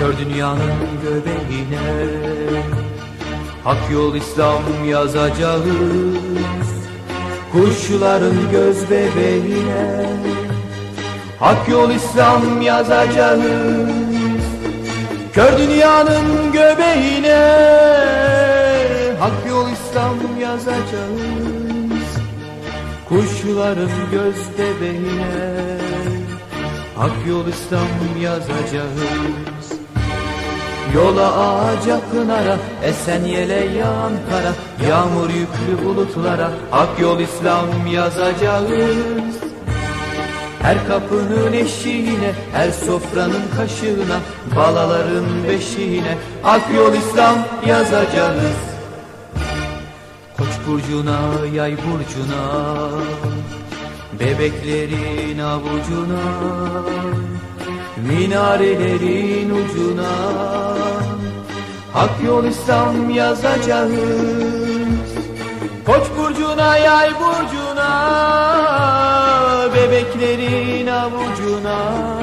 Kör dünyanın göbeğine hak yol İslam yazacağız. Kuşların göz bebeğine hak yol İslam yazacağız. Kör dünyanın göbeğine hak yol İslam yazacağız. Kuşların göz bebeğine hak yol İslam yazacağız. Yola ağaca pınara, esen yele yağan kara, yağmur yüklü bulutlara hak yol İslam yazacağız. Her kapının eşiğine, her sofranın kaşığına, balaların beşiğine hak yol İslam yazacağız. Koç burcuna, yay burcuna, bebeklerin avucuna, minarelerin ucuna hak yol İslam yazacağız. Koç burcuna, yay burcuna, bebeklerin avucuna,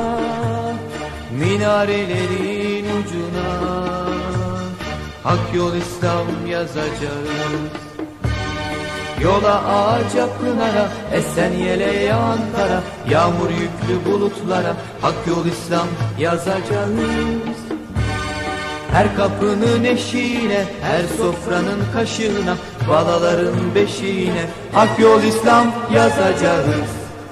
minarelerin ucuna hak yol İslam yazacağız. Yola ağaca pınara, esen yele yağan kara, yağmur yüklü bulutlara hak yol İslam yazacağız. Her kapının eşiğine, her sofranın kaşığına, balaların beşiğine hak yol İslam yazacağız.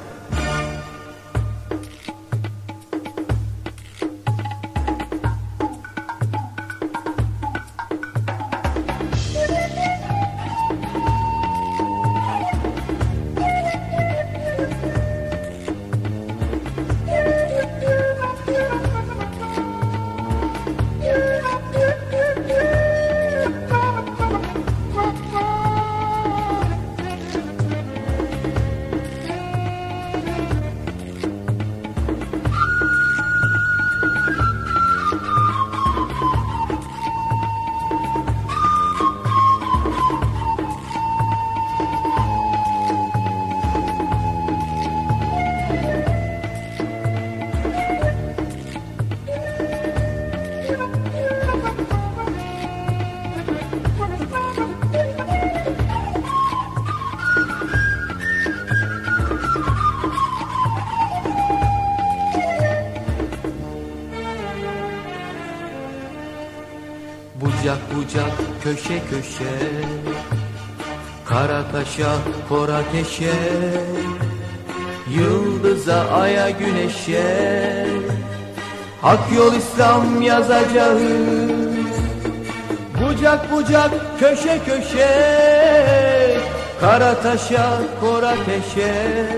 Bucak bucak, köşe köşe, kara taşa, kor ateşe, yıldıza, aya, güneşe hak yol İslam yazacağız. Bucak bucak, köşe köşe, kara taşa, kor ateşe,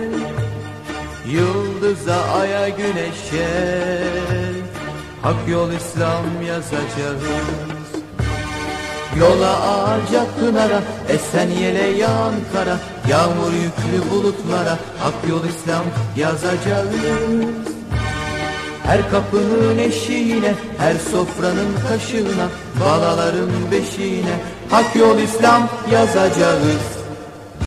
yıldıza, aya, güneşe hak yol İslam yazacağız. Yola ağaca pınara, esen yele yağan kara, yağmur yüklü bulutlara hak yol İslam yazacağız. Her kapının eşiğine, her sofranın kaşığına, balaların beşiğine hak yol İslam yazacağız.